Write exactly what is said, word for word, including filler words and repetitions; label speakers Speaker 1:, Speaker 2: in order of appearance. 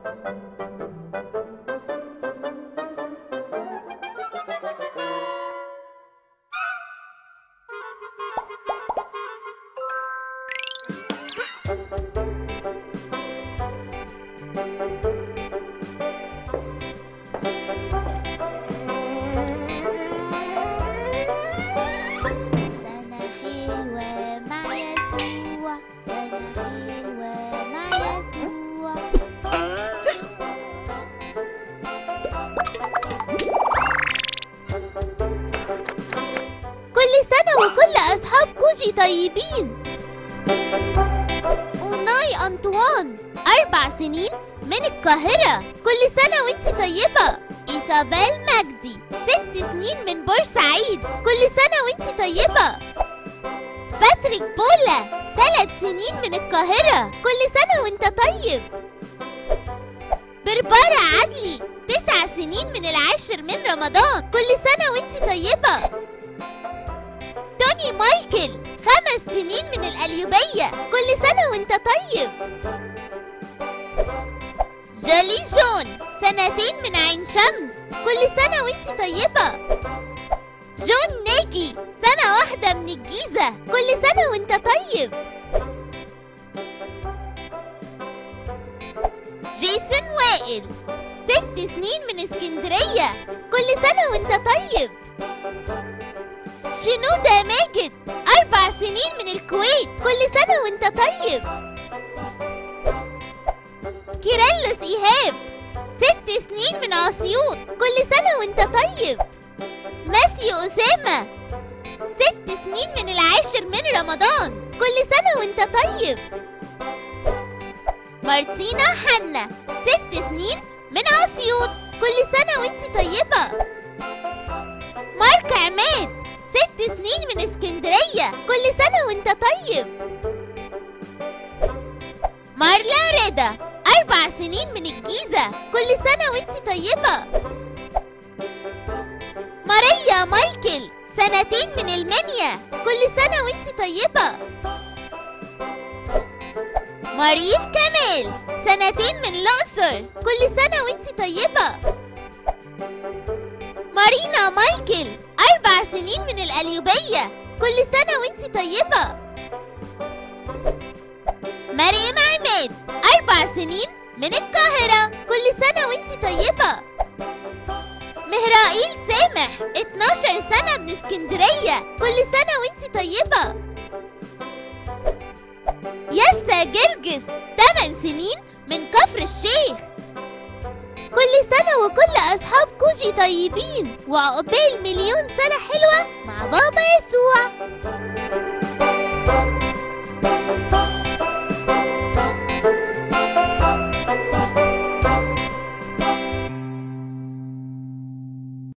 Speaker 1: طيبين. أوناي أنطوان أربع سنين من القاهرة، كل سنة وانتي طيبة. إيسابيل مجدي ست سنين من بورسعيد، كل سنة وانتي طيبة. باتريك بولا ثلاث سنين من القاهرة، كل سنة وانت طيب. بربارة عدلي تسع سنين من العاشر من رمضان، كل سنة وانتي طيبة. توني مايكل خمس سنين من القليوبية، كل سنة وانت طيب. جولي جون سنتين من عين شمس، كل سنة وانت طيبة. جون ناجي سنة واحدة من الجيزة، كل سنة وانت طيب. جيسون وائل ست سنين من اسكندرية، كل سنة وانت طيب. شنودة ماجد أربع سنين من الكويت، كل سنة وانت طيب. كيرلس إيهاب ست سنين من أسيوط، كل سنة وانت طيب. ماسيو أسامة ست سنين من العاشر من رمضان، كل سنة وانت طيب. مارتينا حنا ست سنين من أسيوط، كل سنة وانت طيبة. مارك عماد ست سنين من اسكندرية، كل سنة وانت طيب. مارلا رضا أربع سنين من الجيزة، كل سنة وانت طيبة. ماريا مايكل سنتين من المنيا، كل سنة وانت طيبة. مريف كمال سنتين من الأقصر، كل سنة وانت طيبة. مارينا مايكل أربع سنين من القليوبية، كل سنة وانت طيبة. مريم عماد أربع سنين من القاهرة، كل سنة وانت طيبة. مهرائيل سامح اتناشر سنة من اسكندرية، كل سنة وانت طيبة. ياسا جرجس تمن سنين من كفر الشيخ. كل سنة وكل أصحاب كوجي طيبين، وعقبال مليون سنة حلوة مع بابا يسوع.